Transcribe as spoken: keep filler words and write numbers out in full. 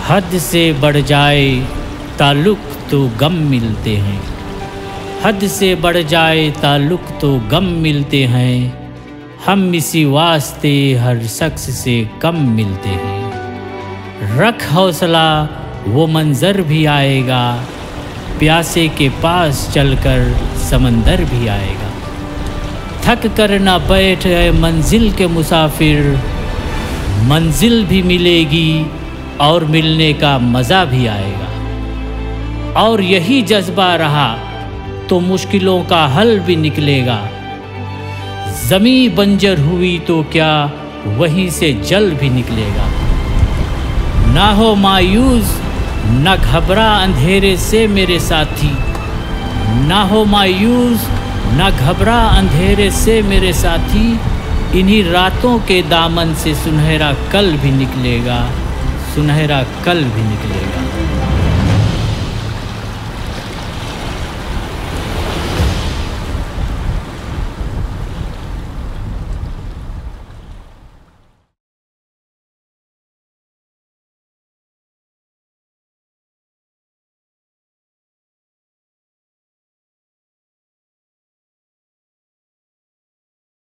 हद से बढ़ जाए ताल्लुक तो गम मिलते हैं। हद से बढ़ जाए ताल्लुक तो गम मिलते हैं। हम इसी वास्ते हर शख्स से कम मिलते हैं। रख हौसला वो मंज़र भी आएगा, प्यासे के पास चलकर समंदर भी आएगा। थक कर ना बैठ गए मंजिल के मुसाफिर, मंजिल भी मिलेगी और मिलने का मज़ा भी आएगा। और यही जज्बा रहा तो मुश्किलों का हल भी निकलेगा। ज़मी बंजर हुई तो क्या वहीं से जल भी निकलेगा। ना हो मायूस ना घबरा अंधेरे से मेरे साथी, ना हो मायूस ना घबरा अंधेरे से मेरे साथी। इन्हीं रातों के दामन से सुनहरा कल भी निकलेगा, सुनहरा कल भी निकलेगा।